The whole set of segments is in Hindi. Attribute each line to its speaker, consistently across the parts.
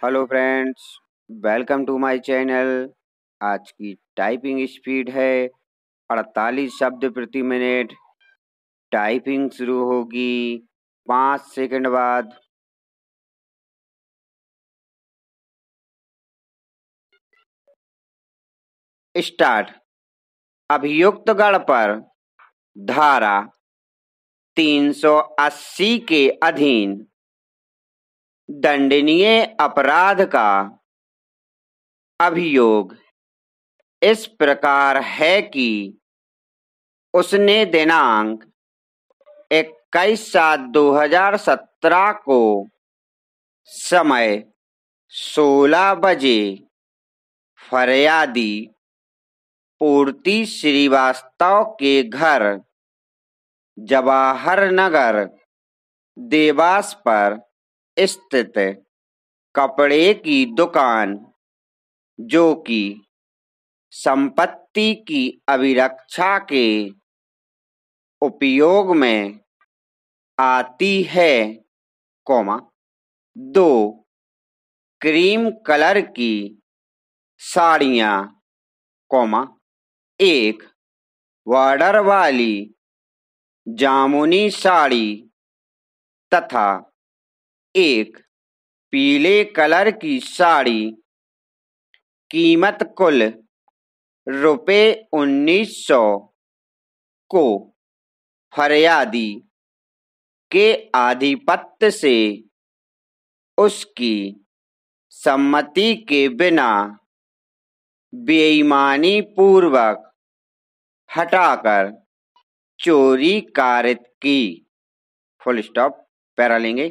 Speaker 1: Hello friends, welcome to my channel. आज की टाइपिंग स्पीड है 48 शब्द प्रति मिनट। टाइपिंग शुरू होगी 5 सेकंड बाद। स्टार्ट। अभियुक्त गण पर धारा 380 के अधीन दंडनीय अपराध का अभियोग इस प्रकार है कि उसने दिनांक 21/7/2017 को समय 16 बजे फरियादी पूर्ति श्रीवास्तव के घर जवाहर नगर देवास पर स्थित कपड़े की दुकान जो कि संपत्ति की अभिरक्षा के उपयोग में आती है, 2 क्रीम कलर की साड़ियाँ, 1 बॉर्डर वाली जामुनी साड़ी तथा 1 पीले कलर की साड़ी, कीमत कुल ₹1900 को फरियादी के आधिपत्य से उसकी सम्मति के बिना बेईमानी पूर्वक हटाकर चोरी कारित की। Full stop. पैरा लेंगे।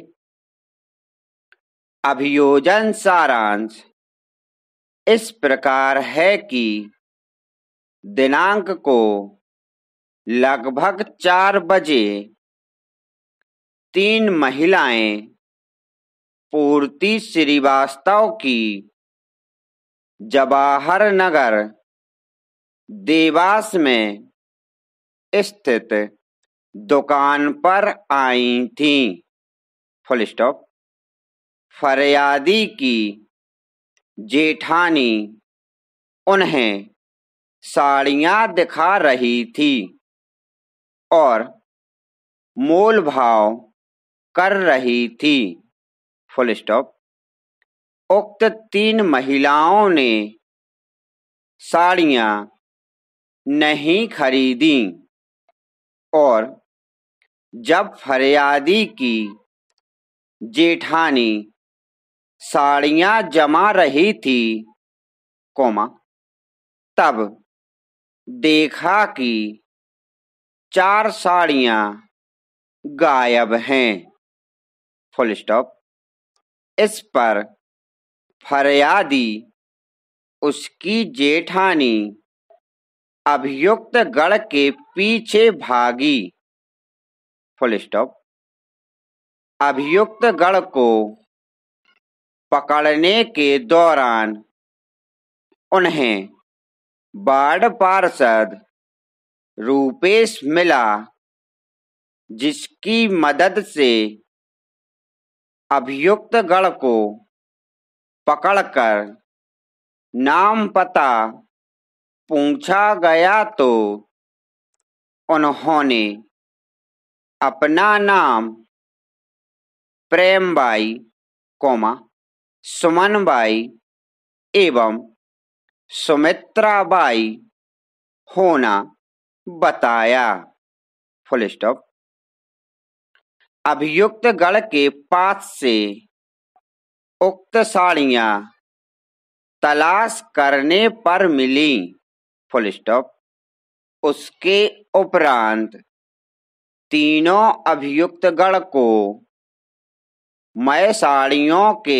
Speaker 1: अभियोजन सारांश इस प्रकार है कि दिनांक को लगभग 4 बजे 3 महिलाएं पूर्ति श्रीवास्तव की जवाहर नगर देवास में स्थित दुकान पर आई थीं। Full stop. फरियादी की जेठानी उन्हें साड़ियाँ दिखा रही थी और मोल भाव कर रही थी। Full stop. उक्त 3 महिलाओं ने साड़ियाँ नहीं खरीदी और जब फरियादी की जेठानी साड़ियाँ जमा रही थी, तब देखा कि 4 साड़ियाँ गायब हैं। Full stop. इस पर फरियादी उसकी जेठानी अभियुक्त गण के पीछे भागी। Full stop. अभियुक्त गण को पकड़ने के दौरान उन्हें वार्ड पार्षद रूपेश मिला, जिसकी मदद से अभियुक्त गण को पकड़कर नाम पता पूछा गया तो उन्होंने अपना नाम प्रेमबाई, सुमनबाई एवं सुमित्राबाई होना बताया। Full stop. अभियुक्त गण के पास से उक्त साड़ियाँ तलाश करने पर मिली। Full stop. उसके उपरांत तीनों अभियुक्त गण को मैं साड़ियों के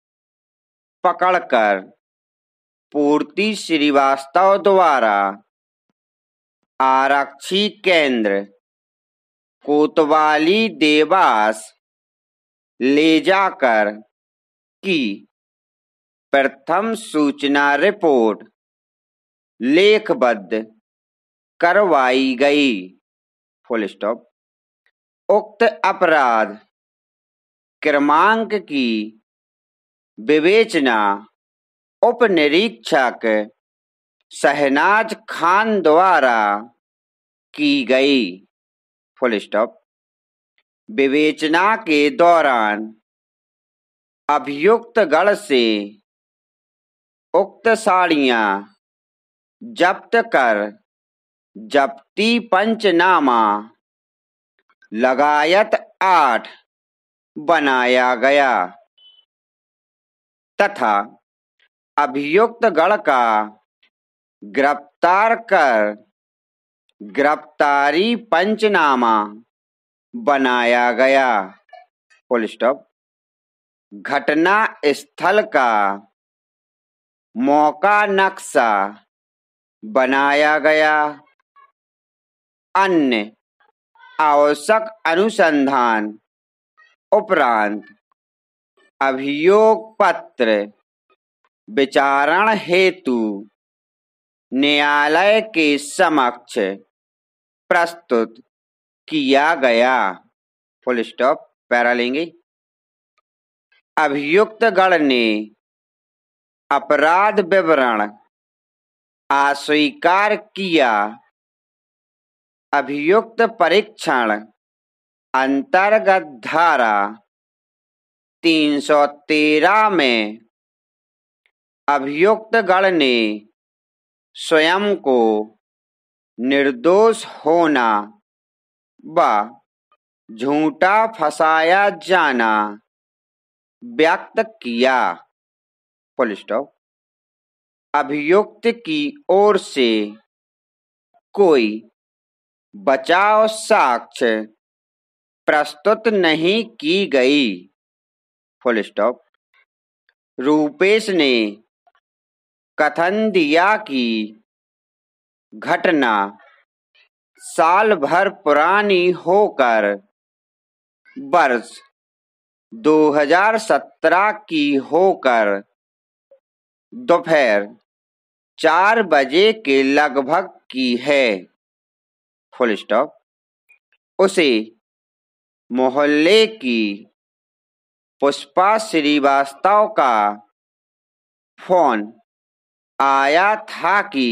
Speaker 1: पकड़कर पूर्ति श्रीवास्तव द्वारा आरक्षी केंद्र कोतवाली देवास ले जाकर की प्रथम सूचना रिपोर्ट लेखबद्ध करवाई गई। Full stop. उक्त अपराध क्रमांक की विवेचना उप निरीक्षक शहनाज खान द्वारा की गई। Full stop. विवेचना के दौरान अभियुक्त गण से उक्त साड़ियां जब्त कर जब्ती पंचनामा लगायत 8 बनाया गया तथा अभियुक्त गण का गिरफ्तार कर गिरफ्तारी पंचनामा बनाया गया। Full stop. घटना स्थल का मौका नक्शा बनाया गया। अन्य आवश्यक अनुसंधान उपरांत अभियोग पत्र विचारण हेतु न्यायालय के समक्ष प्रस्तुत किया गया। Full stop. पैरा लेंगे। अभियुक्त गण ने अपराध विवरण अस्वीकार किया। अभियुक्त परीक्षण अंतर्गत धारा 313 में अभियुक्त गण ने स्वयं को निर्दोष होना व झूठा फंसाया जाना व्यक्त किया। Full stop. अभियुक्त की ओर से कोई बचाव साक्ष्य प्रस्तुत नहीं की गई। Full stop. रूपेश ने कथन दिया कि घटना साल भर पुरानी होकर वर्ष 2017 की होकर दोपहर 4 बजे के लगभग की है। Full stop. उसे मोहल्ले की पुष्पा श्रीवास्तव का फोन आया था कि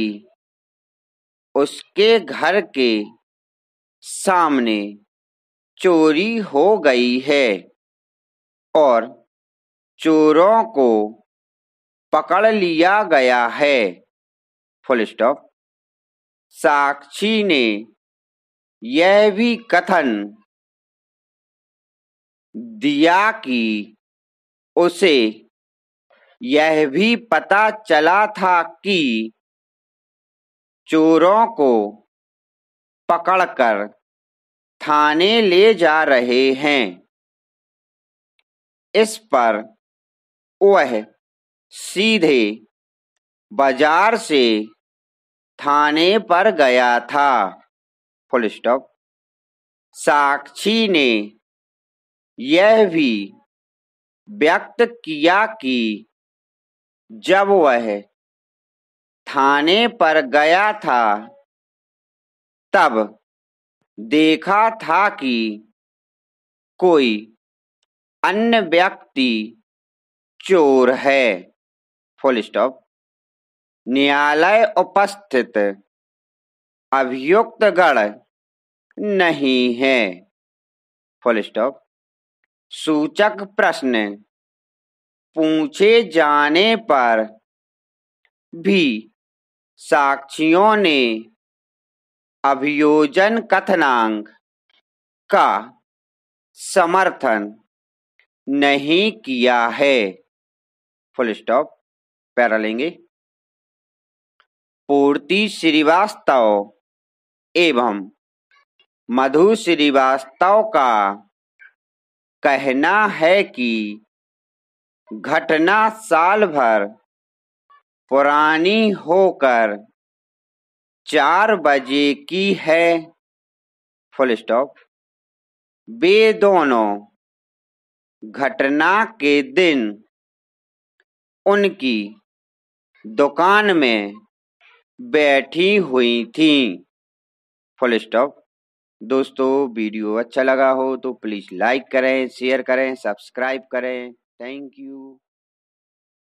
Speaker 1: उसके घर के सामने चोरी हो गई है और चोरों को पकड़ लिया गया है। Full stop. साक्षी ने यह भी कथन दिया कि उसे यह भी पता चला था कि चोरों को पकड़कर थाने ले जा रहे हैं। इस पर वह सीधे बाजार से थाने पर गया था। Full stop. साक्षी ने यह भी व्यक्त किया कि जब वह थाने पर गया था तब देखा था कि कोई अन्य व्यक्ति चोर है। Full stop. न्यायालय उपस्थित अभियुक्त गण नहीं है। Full stop. सूचक प्रश्न पूछे जाने पर भी साक्षियों ने अभियोजन कथनांक का समर्थन नहीं किया है। Full stop. पैरा लेंगे। पूर्ति श्रीवास्तव एवं मधु श्रीवास्तव का कहना है कि घटना साल भर पुरानी होकर 4 बजे की है। Full stop. वे दोनों घटना के दिन उनकी दुकान में बैठी हुई थीं। Full stop. दोस्तों वीडियो अच्छा लगा हो तो प्लीज़ लाइक करें, शेयर करें, सब्सक्राइब करें। Thank you.